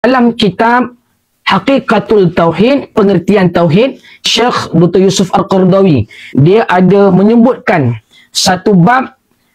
Dalam kitab Haqiqatul Tauhid, pengertian Tauhid, Syekh Dr. Yusuf Al-Qaradawi, dia ada menyebutkan satu bab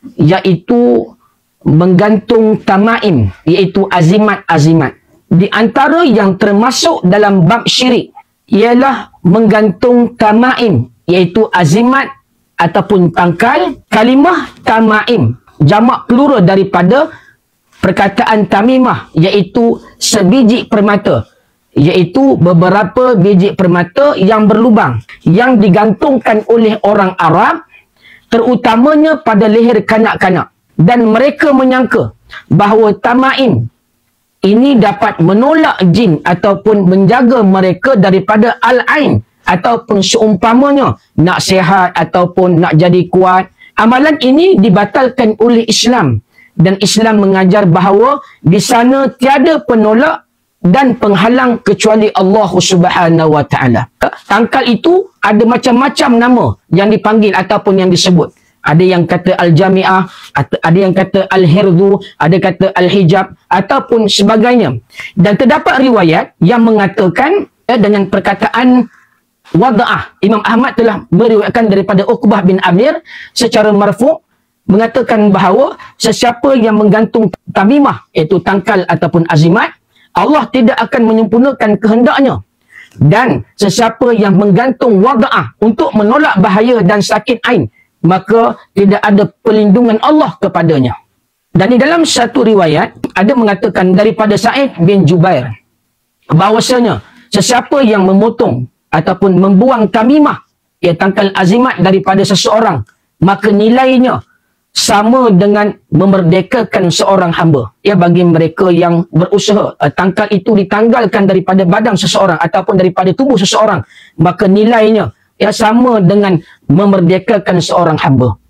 iaitu menggantung tamaim, iaitu azimat-azimat. Di antara yang termasuk dalam bab syirik ialah menggantung tamaim, iaitu azimat ataupun pangkal. Kalimah tamaim jamak plural daripada perkataan tamimah, iaitu sebiji permata, iaitu beberapa biji permata yang berlubang yang digantungkan oleh orang Arab, terutamanya pada leher kanak-kanak, dan mereka menyangka bahawa tamaim ini dapat menolak jin ataupun menjaga mereka daripada al-ain ataupun seumpamanya nak sihat ataupun nak jadi kuat. Amalan ini dibatalkan oleh Islam, dan Islam mengajar bahawa di sana tiada penolak dan penghalang kecuali Allah Subhanahu Wa Taala. Tangkal itu ada macam-macam nama yang dipanggil ataupun yang disebut. Ada yang kata al-jami'ah, ada yang kata al-hirdu, ada kata al-hijab ataupun sebagainya. Dan terdapat riwayat yang mengatakan dengan perkataan wada'ah. Imam Ahmad telah meriwayatkan daripada Uqbah bin Amir secara marfu' mengatakan bahawa sesiapa yang menggantung tamimah, iaitu tangkal ataupun azimat, Allah tidak akan menyempurnakan kehendaknya. Dan sesiapa yang menggantung wada'ah untuk menolak bahaya dan sakit ain, maka tidak ada perlindungan Allah kepadanya. Dan di dalam satu riwayat ada mengatakan daripada Sa'id bin Jubair bahawasanya sesiapa yang memotong ataupun membuang tamimah, iaitu tangkal azimat daripada seseorang, maka nilainya sama dengan memerdekakan seorang hamba. Ya, bagi mereka yang berusaha, tangkal itu ditanggalkan daripada badan seseorang ataupun daripada tubuh seseorang, maka nilainya sama dengan memerdekakan seorang hamba.